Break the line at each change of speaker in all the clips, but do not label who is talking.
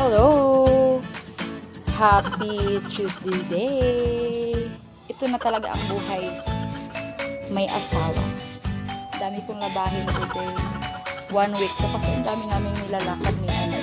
Hello! Happy Tuesday day! Ito na talaga ang buhay. May asawa. Dami kong labahin today. 1 week to kasi ang dami naming nilalakad ni ano.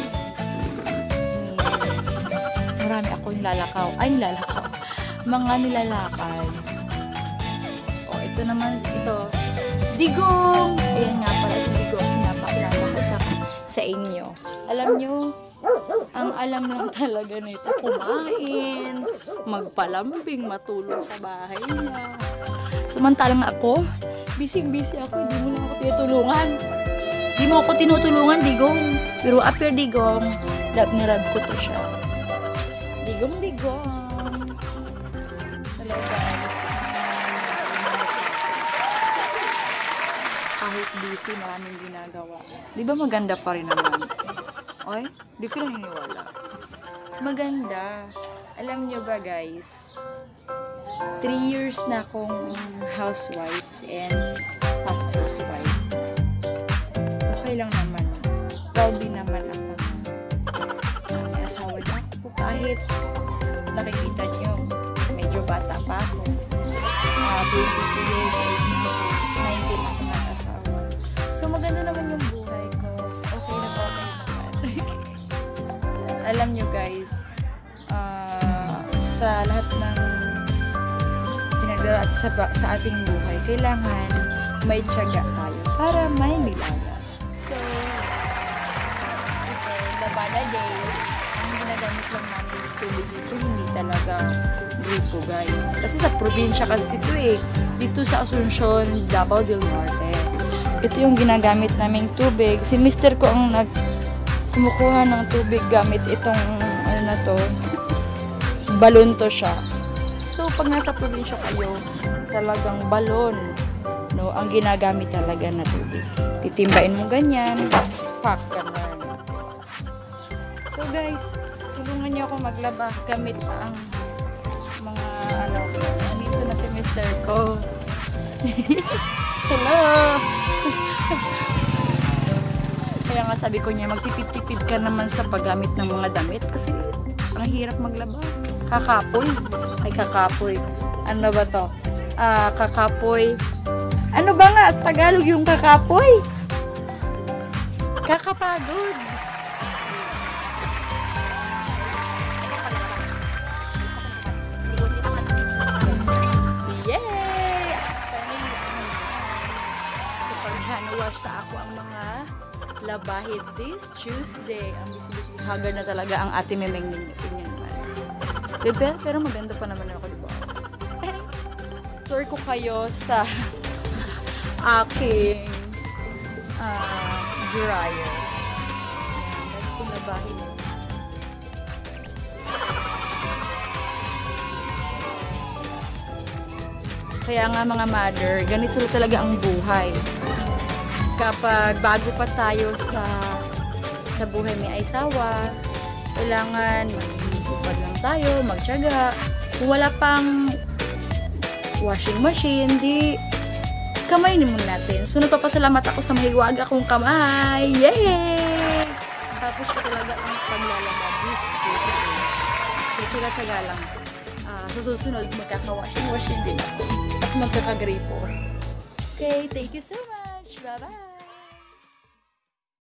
Marami ako nilalakaw. Mga nilalakad. O, ito naman, ito. Digong! Ayan nga pala si Digong. Pinapakilala ko sa inyo. Alam nyo, ang alam lang talaga nito, kumain, magpalambing, matulog sa bahay niya. Samantalang ako, busy-busy ako, hindi mo na ako tinutulungan. Hindi mo ako tinutulungan, Digong. Pero after Digong, love na love ko to siya. Digong. Kahit busy, maraming ginagawa. Di ba maganda pa rin naman? Oy, di ko naniniwala. Maganda. Alam nyo ba guys, 3 years na akong housewife and pastor's wife. Okay lang naman. Proud din naman ako. May asawa na ako. Kahit nakikita nyo, medyo bata pa ako. 22 years old na ako. 19 ako mag-asawa. So maganda naman yung buhay ko. Okay na naman. Alam nyo guys, sa lahat ng pinagdala sa ating buhay, kailangan may tiyaga tayo para may nilaga. So, ito, Labada Day, ang ginagamit lang namin yung tubig dito, hindi talaga gripo guys. Kasi sa probinsya kasi ito dito sa Asuncion, Davao del Norte. Ito yung ginagamit naming tubig. Si Mr. ko ang kumukuha ng tubig gamit itong ano na to, balon to siya. So pag nasa probinsya kayo, talagang balon, no, ang ginagamit talaga na tubig. Titimbain mo ganyan, pack ganun. So guys, tulungan niyo ako maglaba gamit ang mga ano, nandito na si Mr. ko. Hello! Kaya nga sabi ko niya, magtipid-tipid ka naman sa paggamit ng mga damit kasi ang hirap maglaba. Kakapoy. Ano ba to? Kakapoy. Ano ba nga? Sa Tagalog yung kakapoy? Kakapagod. Yay! So pag-handwash sa ako ang mga labahid this Tuesday. Ang busy-busy. Haggard na talaga ang ate Memeng ninyo. Pero maganda pa naman ako, diba? Tour ko kayo sa aking dryer. Ayan, kung labahin. Kaya nga mga mother, ganito talaga ang buhay. Kapag bago pa tayo sa buhay may asawa, kailangan magsipag lang tayo, magtiyaga. Kung wala pang washing machine, di kamay naman natin. So nagpapasalamat ako sa mahiwaga kong kamay. Yay! Tapos ko talaga ang paglalaba this Tuesday. So tiyaga lang. Sa susunod, magkaka-washing din ako. At magkakagripo. Okay, thank you so much. Bye-bye!